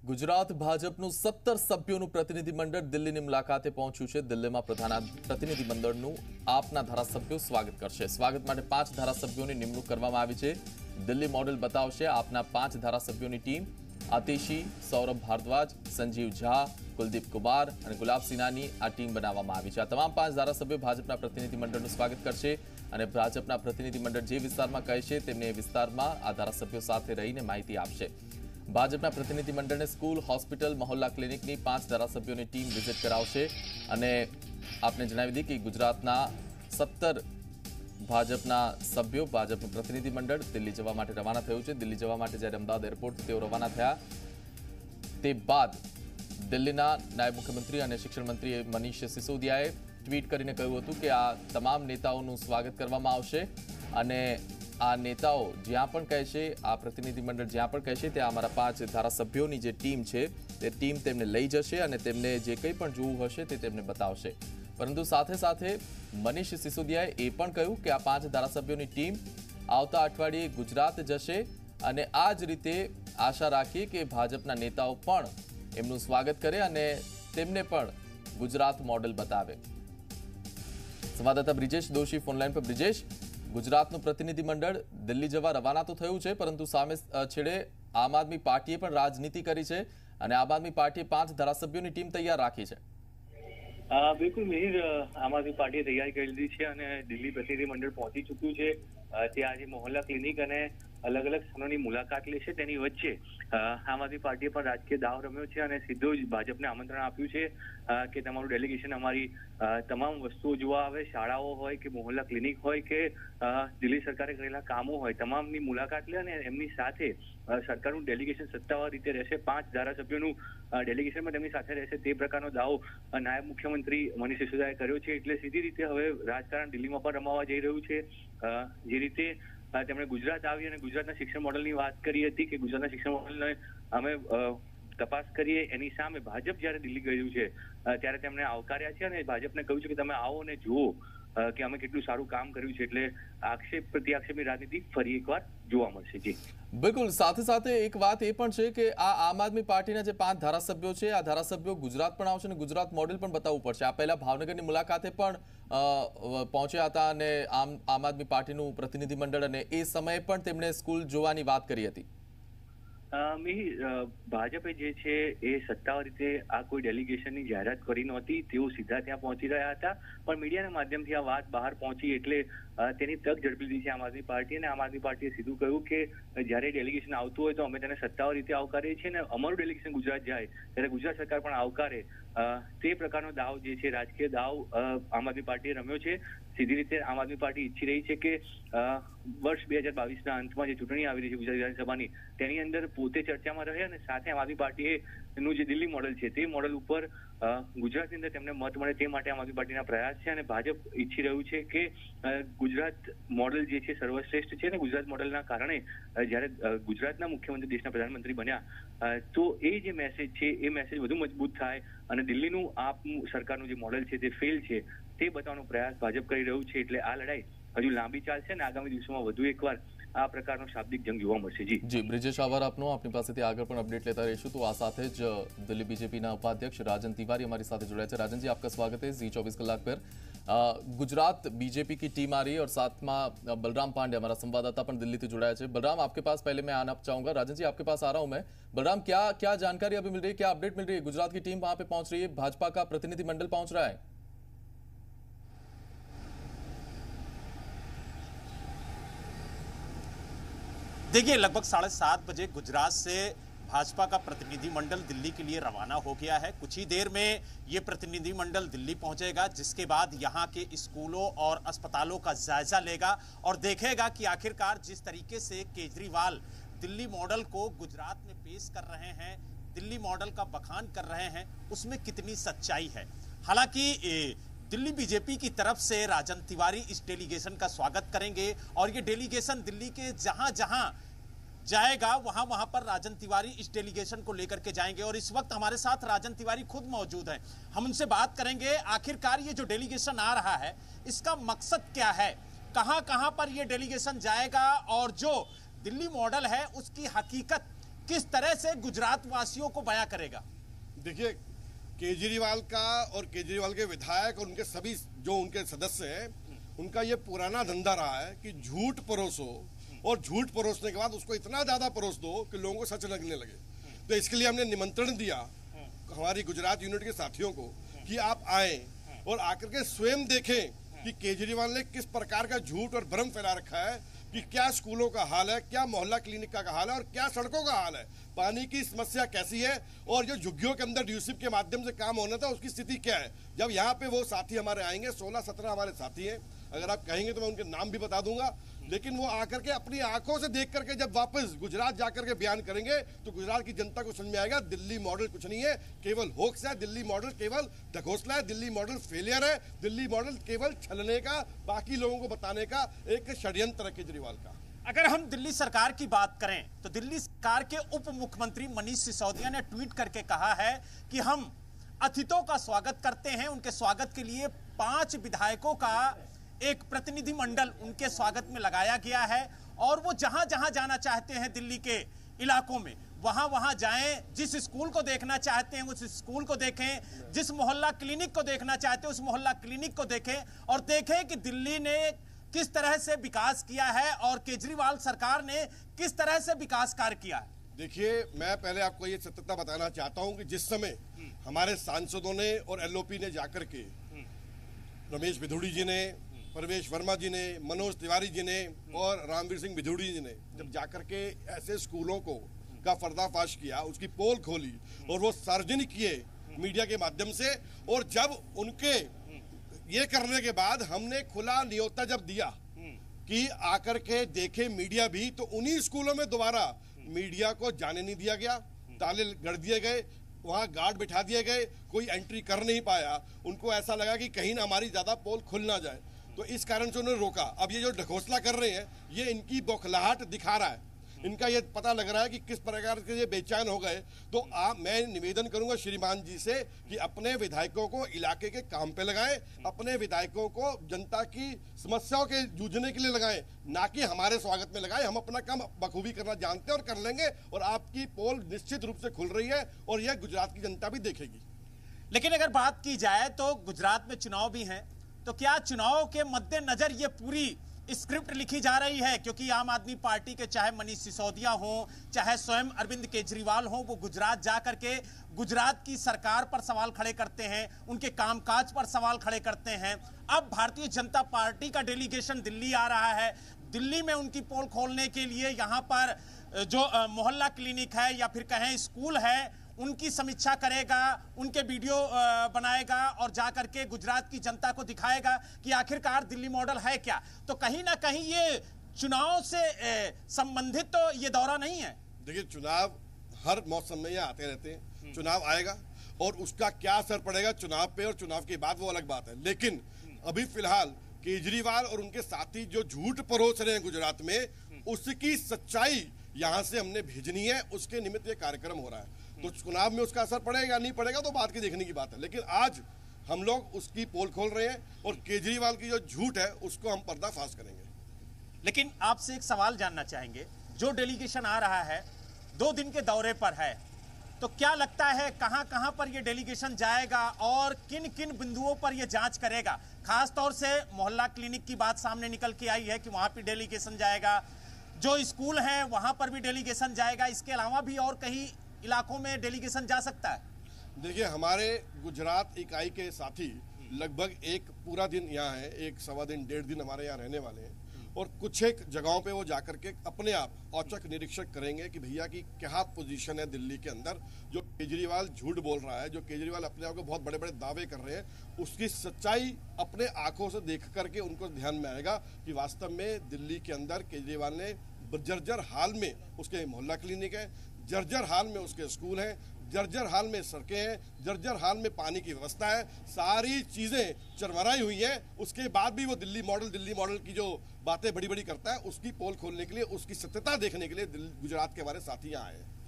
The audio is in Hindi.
ગુજરાત ભાજપનું 17 સભ્યોનું પ્રતિનિધિમંડળ દિલ્હીની મુલાકાતે પહોંચ્યું છે। દિલ્હીમાં પ્રતિનિધિમંડળનું આપના ધારાસભ્યો સ્વાગત કરશે। સ્વાગત માટે 5 ધારાસભ્યોની નિમણૂક કરવામાં આવી છે। દિલ્હી મોડેલ બતાવશે આપના 5 ધારાસભ્યોની ટીમ। આતિશી, સૌરભ ભારદ્વાજ, સંજીવ ઝા, કુલદીપ કુમાર અને ગુલાબ સિન્હાની આ ટીમ બનાવવામાં આવી છે। આ તમામ 5 ધારાસભ્યો ભાજપના પ્રતિનિધિમંડળનું સ્વાગત કરશે અને ભાજપના પ્રતિનિધિમંડળ જે વિસ્તારમાં કહેશે તેમને વિસ્તારમાં આ ધારાસભ્યો સાથે રહીને માહિતી આપશે। ભાજપના પ્રતિનિધિમંડળને સ્કૂલ, હોસ્પિટલ, મહોલ્લા ક્લિનિકની 5 ધારાસભ્યોની ટીમ વિઝિટ કરાવશે અને આપને જણાવી દઈએ કે ગુજરાતના 17 ભાજપના સભ્યો ભાજપનું પ્રતિનિધિમંડળ દિલ્હી જવા માટે રવાના થયું છે। દિલ્હી જવા માટે જ્યારે અમદાવાદ એરપોર્ટથી તેઓ રવાના થયા તે બાદ દિલ્હીના નાયબ મુખ્યમંત્રી અને શિક્ષણ મંત્રી મનીષ સિસોદિયાએ ટ્વીટ કરીને કહ્યું હતું કે આ તમામ નેતાઓનું સ્વાગત કરવામાં આવશે અને આ નેતાઓ જ્યાં પણ કહેશે, આ પ્રતિનિધિમંડળ જ્યાં પણ કહેશે ત્યાં અમારા 5 ધારાસભ્યોની જે ટીમ છે તે ટીમ તેમને લઈ જશે અને તેમને જે કંઈ પણ જોવું હશે તે તેમને બતાવશે। પરંતુ સાથે સાથે મનીષ સિસોદિયાએ એ પણ કહ્યું કે આ 5 ધારાસભ્યોની ટીમ આવતા અઠવાડિયે ગુજરાત જશે અને આ જ રીતે આશા રાખીએ કે ભાજપના નેતાઓ પણ એમનું સ્વાગત કરે અને તેમને પણ ગુજરાત મોડેલ બતાવે। સંવાદદાતા બ્રિજેશ દોશી ફોનલાઈન પર। બ્રિજેશ, ગુજરાતનું પ્રતિનિધિમંડળ દિલ્હી જવા રવાના તો થયું છે પરંતુ સામે છેડે આમ આદમી પાર્ટીએ પણ રાજનીતિ કરી છે અને આમ આદમી પાર્ટીએ 5 ધારાસભ્યોની ટીમ તૈયાર રાખી છે। બિલકુલ મિહિર, આમ આદમી પાર્ટીએ તૈયારી કરી લીધી છે અને દિલ્હી પ્રતિનિધિમંડળ પહોંચી ચૂક્યું છે। ત્યાં આજે મોહલ્લા ક્લિનિક અને અલગ અલગ સ્થળોની મુલાકાત લેશે। તેની વચ્ચે આમ આદમી પાર્ટીએ પણ રાજકીય દાવ રમ્યો છે અને સીધું જ ભાજપને આમંત્રણ આપ્યું છે કે તમારું ડેલિગેશન અમારી તમામ વસ્તુઓ જોવા આવે, શાળાઓ હોય કે મોહલ્લા ક્લિનિક હોય કે દિલ્હી સરકારે કરેલા કામો હોય તમામની મુલાકાત લે અને એમની સાથે સરકારનું ડેલિગેશન સત્તાવાર રીતે રહેશે। 5 ધારાસભ્યોનું ડેલિગેશનમાં તેમની સાથે રહેશે તે પ્રકારનો દાવો નાયબ મુખ્યમંત્રી મનીષ સિસોદિયાએ કર્યો છે। એટલે સીધી રીતે હવે રાજકારણ દિલ્હીમાં પણ રમાવા જઈ રહ્યું છે। જે રીતે તેમણે ગુજરાત આવી અને ગુજરાતના શિક્ષણ મોડલની વાત કરી હતી કે ગુજરાતના શિક્ષણ મોડલને અમે તપાસ કરીએ, એની સામે ભાજપ જ્યારે દિલ્હી ગયું છે ત્યારે તેમણે આવકાર્યા છે અને ભાજપને કહ્યું છે કે તમે આવો અને જુઓ કે અમે કેટલું સારું કામ કર્યું છે। એટલે આક્ષેપ પ્રત્યાક્ષેપની રાજનીતિ ફરી એકવાર જોવા મળશે। જી બિલકુલ, સાથે સાથે એક વાત એ પણ છે કે આ આમ આદમી પાર્ટીના જે 5 ધારાસભ્યો છે આ ધારાસભ્યો ગુજરાત પણ આવશે અને ગુજરાત મોડેલ પણ બતાવવું પડશે। આ પહેલા ભાવનગરની મુલાકાતે પણ પહોંચ્યા હતા અને આમ આદમી પાર્ટીનું પ્રતિનિધિમંડળ અને એ સમયે પણ તેમણે સ્કૂલ જોવાની વાત કરી હતી। ભાજપે જે છે એ સત્તાવાર રીતે આ કોઈ ડેલિગેશનની જાહેરાત કરી નહોતી। તેઓ સીધા ત્યાં પહોંચી રહ્યા હતા પણ મીડિયાના માધ્યમથી આ વાત બહાર પહોંચી એટલે તેની તક ઝડપી લીધી છે આમ આદમી પાર્ટી અને આમ આદમી પાર્ટીએ સીધું કહ્યું કે જ્યારે ડેલિગેશન આવતું હોય તો અમે તેને સત્તાવાર રીતે આવકારીએ છીએ અને અમારું ડેલિગેશન ગુજરાત જાય ત્યારે ગુજરાત સરકાર પણ આવકારે તે પ્રકારનો દાવ જે છે રાજકીય દાવ આમ આદમી પાર્ટીએ રમ્યો છે। સીધી રીતે આમ આદમી પાર્ટી ઈચ્છી રહી છે કે વર્ષ 2022ના અંતમાં જે ચૂંટણી આવી રહી છે ગુજરાત વિધાનસભાની તેની અંદર પોતે ચર્ચામાં રહે અને સાથે આમ આદમી પાર્ટીનું જે દિલ્હી મોડલ છે તે મોડલ ઉપર ગુજરાતની અંદર તેમને મત મળે તે માટે આમ આદમી પાર્ટીના પ્રયાસ છે અને ભાજપ ઈચ્છી રહ્યું છે કે ગુજરાત મોડલ જે છે સર્વશ્રેષ્ઠ છે અને ગુજરાત મોડલના કારણે જ્યારે ગુજરાતના મુખ્યમંત્રી દેશના પ્રધાનમંત્રી બન્યા તો એ જે મેસેજ છે એ મેસેજ વધુ મજબૂત થાય અને દિલ્હીનું આપ સરકારનું જે મોડલ છે તે ફેલ છે તે બતાવવાનો પ્રયાસ ભાજપ કરી રહ્યું છે। એટલે આ લડાઈ હજુ લાંબી ચાલશે અને આગામી દિવસોમાં વધુ એકવાર આ પ્રકારનો શાબ્દિક જંગ જોવા મળશે। જી બ્રિજેશ, આભાર આપનો। આપની પાસેથી આગળ પણ અપડેટ લેતા રહીશું। તો આ સાથે જ દિલ્હી બીजेपी उपाध्यक्ष राजन तिवारी हमारे साथ जुड़े हैं। राजन जी, आपका स्वागत है जी 24 कलाक पर। गुजरात बीजेपी की टीम आ रही है और साथ में बलराम पांडे हमारा संवाददाता पण दिल्ली से जुड़ा है। बलराम, आपके पास पहले मैं आना चाहूंगा। राजन जी, आपके पास आ रहा हूं मैं। बलराम, क्या जानकारी अभी मिल रही है, क्या अपडेट मिल रही है? गुजरात की टीम वहां पे पहुंच रही है, भाजपा का प्रतिनिधिमंडल पहुंच रहा है। देखिए, लगभग 7:30 बजे गुजरात से भाजपा का प्रतिनिधिमंडल दिल्ली के लिए रवाना हो गया है। कुछ ही देर में ये प्रतिनिधिमंडल दिल्ली पहुंचेगा जिसके बाद यहाँ के स्कूलों और अस्पतालों का जायजा लेगा और देखेगा कि आखिरकार जिस तरीके से केजरीवाल दिल्ली मॉडल को गुजरात में पेश कर रहे हैं, दिल्ली मॉडल का बखान कर रहे हैं, उसमें कितनी सच्चाई है। हालांकि दिल्ली बीजेपी की तरफ से राजन तिवारी इस डेलीगेशन का स्वागत करेंगे और ये डेलीगेशन दिल्ली के जहां जहां जाएगा वहां पर राजन तिवारी इस डेलीगेशन को लेकर के जाएंगे। और इस वक्त हमारे साथ राजन तिवारी खुद मौजूद हैं। हम उनसे बात करेंगे आखिरकार ये जो डेलीगेशन आ रहा है इसका मकसद क्या है, कहां कहां पर ये डेलीगेशन जाएगा और जो दिल्ली मॉडल है उसकी हकीकत किस तरह से गुजरात वासियों को बयां करेगा? देखिए, केजरीवाल का और केजरीवाल के विधायक और उनके सभी जो उनके सदस्य हैं, उनका ये पुराना धंधा रहा है कि झूठ परोसो और झूठ परोसने के बाद उसको इतना ज्यादा परोस दो कि लोगों को सच लगने लगे। तो इसके लिए हमने निमंत्रण दिया हमारी गुजरात यूनिट के साथियों को कि आप आए और आकर के स्वयं देखें कि केजरीवाल ने किस प्रकार का झूठ और भ्रम फैला रखा है, कि क्या स्कूलों का हाल है, क्या मोहल्ला क्लिनिक का हाल है और क्या सड़कों का हाल है, पानी की समस्या कैसी है और जो झुग्गियों के अंदर ड्यूसिप के माध्यम से काम होना था उसकी स्थिति क्या है। जब यहाँ पे वो साथी हमारे आएंगे, 16-17 हमारे साथी हैं, अगर आप कहेंगे तो मैं उनके नाम भी बता दूंगा, लेकिन वो आकर के अपनी आंखों से देख करके जब वापस गुजरात जाकर के बयान करेंगे तो गुजरात की जनता को समझ में आएगा दिल्ली मॉडल कुछ नहीं है, केवल होक्स है, दिल्ली मॉडल केवल ढकोसला है, दिल्ली मॉडल फेलियर है, दिल्ली मॉडल केवल छलने का, बाकी लोगों को बताने का एक षड्यंत्र है केजरीवाल का। अगर हम दिल्ली सरकार की बात करें तो दिल्ली सरकार के उप मुख्यमंत्री मनीष सिसोदिया ने ट्वीट करके कहा है कि हम अतिथियों का स्वागत करते हैं। उनके स्वागत के लिए 5 विधायकों का एक प्रतिनिधि मंडल उनके स्वागत में लगाया गया है और वो जहां जहां जाना चाहते हैं दिल्ली के इलाकों में वहां वहां जाएं। जिस स्कूल को देखना चाहते हैं उस स्कूल को देखें, जिस मोहल्ला क्लिनिक को देखना चाहते हैं उस मोहल्ला क्लिनिक को देखें और देखें कि दिल्ली ने किस तरह से विकास किया है और केजरीवाल सरकार ने किस तरह से विकास कार्य किया है। देखिए, मैं पहले आपको ये सत्यता बताना चाहता हूं कि जिस समय हमारे सांसदों ने और एलओपी ने जाकर के रमेश भिधुड़ी जी ने, परवेश वर्मा जी ने, मनोज तिवारी जी ने और रामवीर सिंह भिधुड़ी जी ने जब जाकर के ऐसे स्कूलों को का पर्दाफाश किया, उसकी पोल खोली और वो सार्वजनिक किए मीडिया के माध्यम से, और जब उनके ये करने के बाद हमने खुला न्योता जब दिया कि आकर के देखे मीडिया भी, तो उन्हीं स्कूलों में दोबारा मीडिया को जाने नहीं दिया गया, ताले गड़ दिए गए, वहां गार्ड बिठा दिए गए, कोई एंट्री कर नहीं पाया। उनको ऐसा लगा कि कहीं ना हमारी ज्यादा पोल खुल ना जाए, तो इस कारण से उन्होंने रोका। अब ये जो ढकोसला कर रहे हैं ये इनकी बौखलाहट दिखा रहा है, इनका ये पता लग रहा है कि किस प्रकार से ये बेचैन हो गए। तो मैं निवेदन करूंगा श्रीमान जी से कि अपने विधायकों को इलाके के काम पे लगाएं, अपने विधायकों को जनता की समस्याओं के जूझने के लिए लगाएं, ना कि हमारे स्वागत में लगाएं। हम अपना काम बखूबी करना जानते हैं और कर लेंगे, और आपकी पोल निश्चित रूप से खुल रही है और यह गुजरात की जनता भी देखेगी। लेकिन अगर बात की जाए तो गुजरात में चुनाव भी हैं, तो क्या चुनाव के मद्देनजर ये पूरी स्क्रिप्ट लिखी जा रही है? क्योंकि आम आदमी पार्टी के चाहे मनीष सिसोदिया हो, चाहे स्वयं अरविंद केजरीवाल हो, वो गुजरात जा करके गुजरात की सरकार पर सवाल खड़े करते हैं, उनके कामकाज पर सवाल खड़े करते हैं। अब भारतीय जनता पार्टी का डेलीगेशन दिल्ली आ रहा है, दिल्ली में उनकी पोल खोलने के लिए यहाँ पर जो मोहल्ला क्लिनिक है या फिर कहें स्कूल है उनकी समीक्षा करेगा, उनके वीडियो बनाएगा और जाकर के गुजरात की जनता को दिखाएगा कि आखिरकार दिल्ली मॉडल है क्या। तो कहीं ना कहीं ये चुनाव से संबंधित तो ये दौरा नहीं है। देखिए, चुनाव हर मौसम में ये आते रहते हैं, चुनाव आएगा और उसका क्या असर पड़ेगा चुनाव पे और चुनाव के बाद वो अलग बात है। लेकिन अभी फिलहाल केजरीवाल और उनके साथी जो झूठ परोस रहे हैं गुजरात में, उसकी सच्चाई यहाँ से हमने भेजनी है, उसके निमित्त ये कार्यक्रम हो रहा है। तो चुनाव में उसका असर पड़ेगा नहीं पड़ेगा तो बात की देखने की बात है, लेकिन आज हम लोग उसकी पोल खोल रहे हैं और केजरीवाल की जो झूठ है उसको हम पर्दाफाश करेंगे। लेकिन आपसे एक सवाल जानना चाहेंगे, जो डेलीगेशन आ रहा है 2 दिन के दौरे पर है, तो क्या लगता है कहां कहां पर यह डेलीगेशन जाएगा और किन किन बिंदुओं पर यह जांच करेगा? खास तौर से मोहल्ला क्लिनिक की बात सामने निकल के आई है कि वहां पर डेलीगेशन जाएगा, जो स्कूल है वहां पर भी डेलीगेशन जाएगा, इसके अलावा भी और कहीं इलाकों में डेलीगेशन जा सकता है? देखिए, हमारे गुजरात इकाई के साथी लगभग एक पूरा दिन यहाँ है, 1 सवा दिन 1.5 दिन हमारे यहाँ रहने वाले हैं, और कुछ एक जगहों पे वो जाकर के अपने आप औचक निरीक्षक करेंगे कि भैया की क्या पोजीशन है दिल्ली के अंदर। जो केजरीवाल झूठ बोल रहा है, जो केजरीवाल अपने आप को बहुत बड़े बड़े दावे कर रहे हैं, उसकी सच्चाई अपने आंखों से देख करके उनको ध्यान में आएगा कि वास्तव में दिल्ली के अंदर केजरीवाल ने जर्जर हाल में उसके मोहल्ला क्लिनिक है, जर्जर हाल में उसके स्कूल हैं, जर्जर हाल में सड़कें हैं, जर्जर हाल में पानी की व्यवस्था है, सारी चीजें चरमराई हुई हैं। उसके बाद भी वो दिल्ली मॉडल की जो बातें बड़ी बड़ी करता है, उसकी पोल खोलने के लिए, उसकी सत्यता देखने के लिए गुजरात के हमारे साथी यहाँ आए हैं।